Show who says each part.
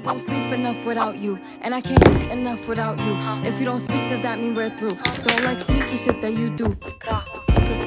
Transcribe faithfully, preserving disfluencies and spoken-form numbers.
Speaker 1: don't sleep enough without you, and I can't eat enough without you. If you don't speak, does that mean we're through? Don't like sneaky shit that you do.